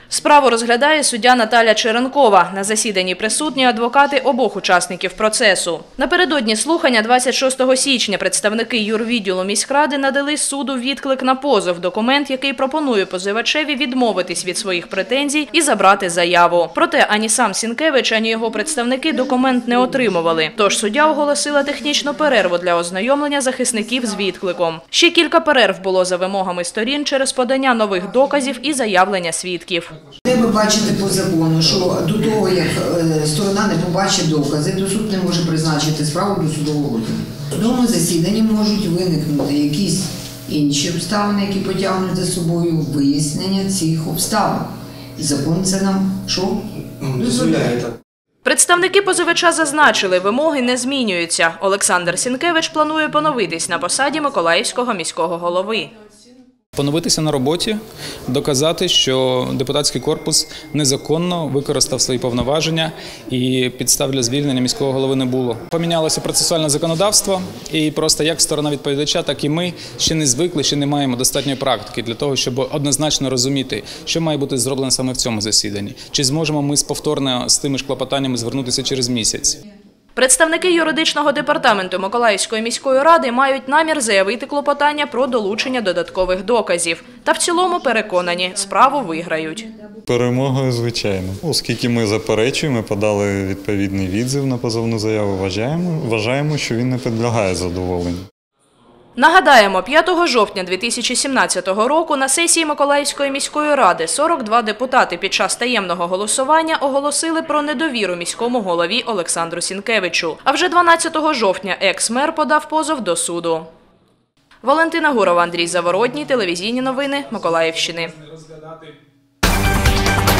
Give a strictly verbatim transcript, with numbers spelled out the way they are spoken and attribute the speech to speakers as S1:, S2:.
S1: Справу розглядає суддя Наталя Черенкова. На засіданні присутні адвокати обох учасників процесу. Напередодні слухання двадцять шостого січня представники юрвідділу міськради надали суду відклик на позов, документ, який пропонує позивачеві відмовитись від своїх претензій і забрати заяву. Проте ані сам Сінкевич, ані його представники документ не отримували. Тож суддя оголосила технічну перерву для ознайомлення захисників з відкликом. Ще кілька перерв було за вимогами сторін через подання нових доказів і заявлення свідків.
S2: Треба бачити по закону, що до того, як сторона не побачить докази, то суд не може призначити справу до судового розгляду. В судовому засіданні можуть виникнути якісь інші обставини, які потягнуть за собою вияснення цих обставин. Закон це нам що? Дозволяє.
S1: Представники позивача зазначили, вимоги не змінюються. Олександр Сінкевич планує поновитись на посаді Миколаївського міського голови.
S3: Поновитися на роботі, доказати, що депутатський корпус незаконно використав свої повноваження і підстав для звільнення міського голови не було. Помінялося процесуальне законодавство і просто як сторона відповідача, так і ми ще не звикли, ще не маємо достатньої практики для того, щоб однозначно розуміти, що має бути зроблено саме в цьому засіданні. Чи зможемо ми повторно з тими ж клопотаннями звернутися через місяць.
S1: Представники юридичного департаменту Миколаївської міської ради мають намір заявити клопотання про долучення додаткових доказів. Та в цілому переконані, справу виграють.
S4: Перемогою, звичайно. Оскільки ми заперечуємо, подали відповідний відзив на позовну заяву, вважаємо, вважаємо, що він не підлягає задоволенню.
S1: Нагадаємо, п'ятого жовтня дві тисячі сімнадцятого року на сесії Миколаївської міської ради сорок два депутати під час таємного голосування оголосили про недовіру міському голові Олександру Сінкевичу. А вже дванадцятого жовтня екс-мер подав позов до суду. Валентина Гурова, Андрій Заворотній, телевізійні новини Миколаївщини.